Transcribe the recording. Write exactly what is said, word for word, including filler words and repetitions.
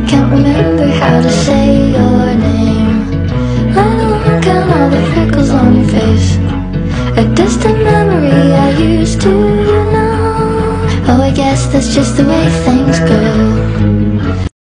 Can't remember how to say your name. Line alone, count all the freckles on your face. A distant memory I used to know. Oh, I guess that's just the way things go.